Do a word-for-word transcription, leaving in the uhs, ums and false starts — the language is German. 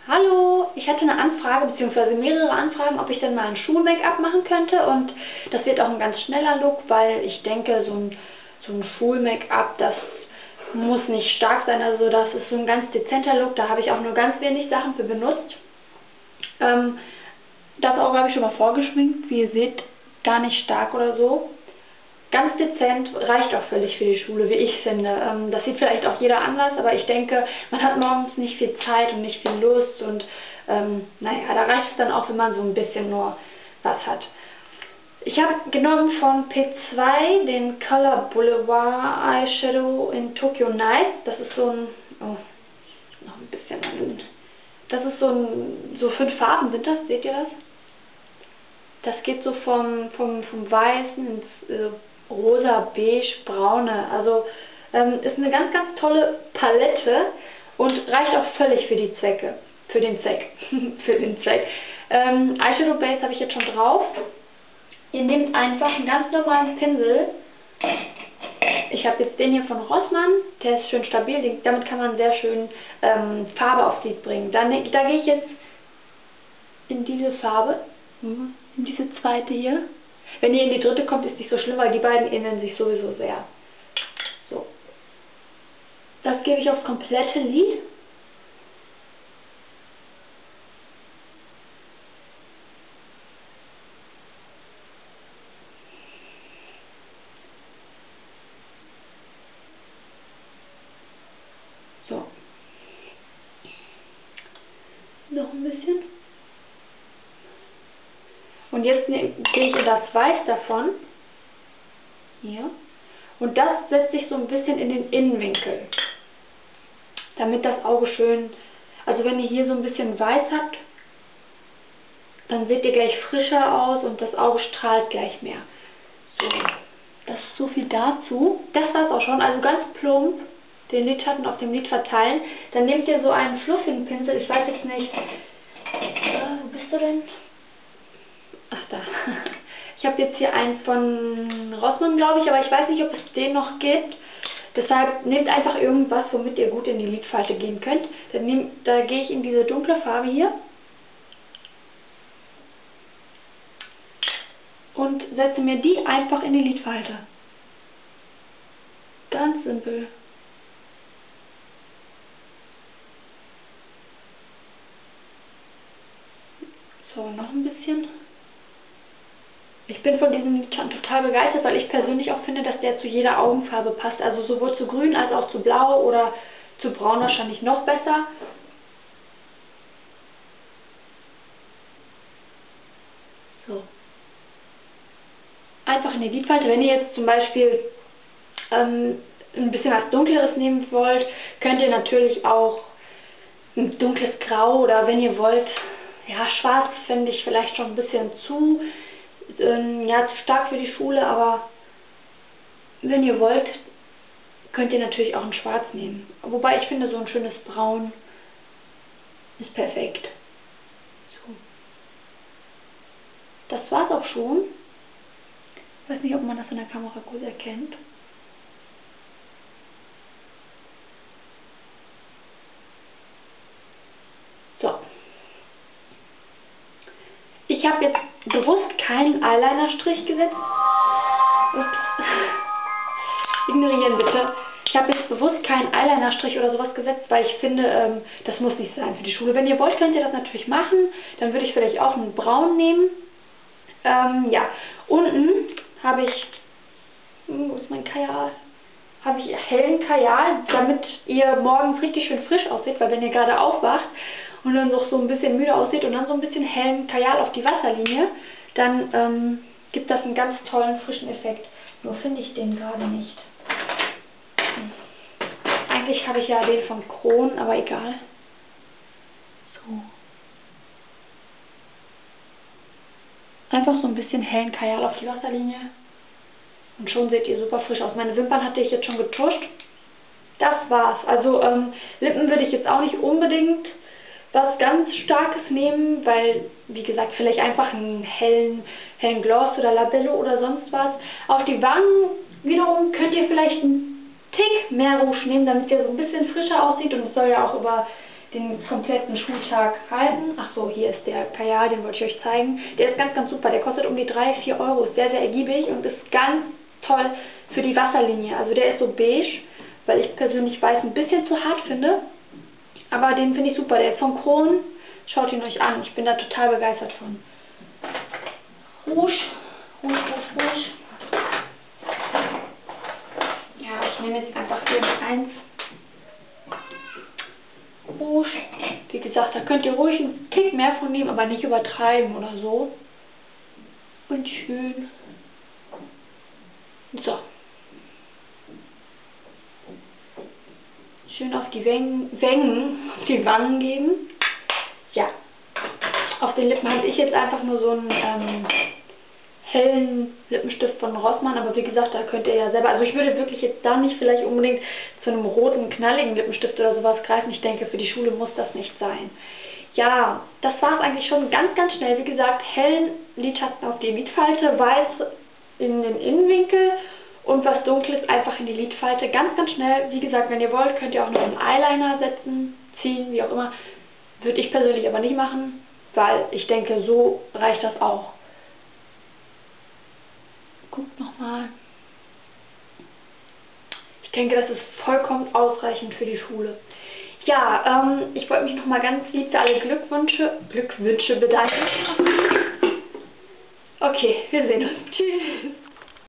Hallo, ich hatte eine Anfrage bzw. mehrere Anfragen, ob ich denn mal ein Schul-Make-up machen könnte, und das wird auch ein ganz schneller Look, weil ich denke, so ein, so ein Schul-Make-up, das muss nicht stark sein, also das ist so ein ganz dezenter Look, da habe ich auch nur ganz wenig Sachen für benutzt. Ähm, das Auge habe ich schon mal vorgeschminkt, wie ihr seht, gar nicht stark oder so. Ganz dezent, reicht auch völlig für die Schule, wie ich finde. Ähm, das sieht vielleicht auch jeder anders, aber ich denke, man hat morgens nicht viel Zeit und nicht viel Lust und ähm, naja, da reicht es dann auch, wenn man so ein bisschen nur was hat. Ich habe genommen von P zwei den Color Boulevard Eyeshadow in Tokyo Night. Das ist so ein, oh, noch ein bisschen, das ist so ein, so fünf Farben sind das, seht ihr das? Das geht so vom, vom, vom Weißen ins äh, Rosa, Beige, Braune. Also ähm, ist eine ganz, ganz tolle Palette und reicht auch völlig für die Zwecke. Für den Zweck. für den Zweck. Ähm, Eyeshadow Base habe ich jetzt schon drauf. Ihr nehmt einfach einen ganz normalen Pinsel. Ich habe jetzt den hier von Rossmann. Der ist schön stabil. Damit kann man sehr schön ähm, Farbe aufs Lid bringen. Dann, da gehe ich jetzt in diese Farbe. In diese zweite hier. Wenn ihr in die dritte kommt, ist nicht so schlimm, weil die beiden ähneln sich sowieso sehr. So. Das gebe ich aufs komplette Lid. So. Noch ein bisschen. Und jetzt gehe ich in das Weiß davon. Hier. Und das setzt sich so ein bisschen in den Innenwinkel. Damit das Auge schön, also wenn ihr hier so ein bisschen Weiß habt, dann seht ihr gleich frischer aus und das Auge strahlt gleich mehr. So. Das ist so viel dazu. Das war es auch schon. Also ganz plump den Lidschatten auf dem Lid verteilen. Dann nehmt ihr so einen fluffigen Pinsel. Ich weiß jetzt nicht. Äh, wo bist du denn? Ach, da. Ich habe jetzt hier einen von Rossmann, glaube ich, aber ich weiß nicht, ob es den noch gibt. Deshalb nehmt einfach irgendwas, womit ihr gut in die Lidfalte gehen könnt. Dann nehm, da gehe ich in diese dunkle Farbe hier. Und setze mir die einfach in die Lidfalte. Ganz simpel. So, noch ein bisschen. Ich bin von diesem Lidschatten total begeistert, weil ich persönlich auch finde, dass der zu jeder Augenfarbe passt. Also sowohl zu grün als auch zu blau oder zu braun wahrscheinlich noch besser. So. Einfach in die Lidfalte. Wenn ihr jetzt zum Beispiel ähm, ein bisschen was Dunkleres nehmen wollt, könnt ihr natürlich auch ein dunkles Grau oder wenn ihr wollt, ja, schwarz fände ich vielleicht schon ein bisschen zu, ähm, ja, zu stark für die Schule, aber wenn ihr wollt, könnt ihr natürlich auch ein Schwarz nehmen. Wobei ich finde, so ein schönes Braun ist perfekt. So. Das war's auch schon. Ich weiß nicht, ob man das in der Kamera gut erkennt. So. Ich habe jetzt bewusst keinen Eyeliner-Strich gesetzt. Ups. Ignorieren bitte. Ich habe jetzt bewusst keinen Eyeliner-Strich oder sowas gesetzt, weil ich finde, ähm, das muss nicht sein für die Schule. Wenn ihr wollt, könnt ihr das natürlich machen. Dann würde ich vielleicht auch einen Braun nehmen. Ähm, ja. Unten habe ich, wo ist mein Kajal? Habe ich hellen Kajal, damit ihr morgens richtig schön frisch aussieht, weil wenn ihr gerade aufwacht und dann noch so ein bisschen müde aussieht und dann so ein bisschen hellen Kajal auf die Wasserlinie, dann ähm, gibt das einen ganz tollen frischen Effekt. Nur finde ich den gerade nicht. Hm. Eigentlich habe ich ja den von Kron, aber egal. So. Einfach so ein bisschen hellen Kajal auf die Wasserlinie. Und schon seht ihr super frisch aus. Meine Wimpern hatte ich jetzt schon getuscht. Das war's. Also ähm, Lippen würde ich jetzt auch nicht unbedingt was ganz Starkes nehmen, weil, wie gesagt, vielleicht einfach einen hellen, hellen Gloss oder Labello oder sonst was. Auf die Wangen wiederum könnt ihr vielleicht einen Tick mehr Rouge nehmen, damit ihr so ein bisschen frischer aussieht. Und es soll ja auch über den kompletten Schultag halten. Ach so, hier ist der Kajal, den wollte ich euch zeigen. Der ist ganz, ganz super. Der kostet um die drei, vier Euro. Ist sehr, sehr ergiebig und ist ganz toll für die Wasserlinie. Also der ist so beige, weil ich persönlich weiß ein bisschen zu hart finde. Aber den finde ich super. Der ist von Kron. Schaut ihn euch an. Ich bin da total begeistert von. Rouge. Rouge, Rouge, Rouge. Ja, ich nehme jetzt einfach irgendeins. Rouge. Wie gesagt, da könnt ihr ruhig einen Tick mehr von nehmen, aber nicht übertreiben oder so. Und schön. So. Schön auf die Wangen, Wangen, auf die Wangen geben. Ja. Auf den Lippen habe ich jetzt einfach nur so einen ähm, hellen Lippenstift von Rossmann, aber wie gesagt, da könnt ihr ja selber, also ich würde wirklich jetzt da nicht vielleicht unbedingt zu einem roten, knalligen Lippenstift oder sowas greifen. Ich denke, für die Schule muss das nicht sein. Ja, das war es eigentlich schon ganz, ganz schnell. Wie gesagt, hellen Lidschatten auf die Lidfalte, weiß in den Innenwinkel und was Dunkles einfach in die Lidfalte. Ganz, ganz schnell. Wie gesagt, wenn ihr wollt, könnt ihr auch noch einen Eyeliner setzen, ziehen, wie auch immer. Würde ich persönlich aber nicht machen, weil ich denke, so reicht das auch. Guckt nochmal. Ich denke, das ist vollkommen ausreichend für die Schule. Ja, ähm, ich wollte mich nochmal ganz lieb für alle Glückwünsche, Glückwünsche bedanken. Okay, wir sehen uns. Tschüss.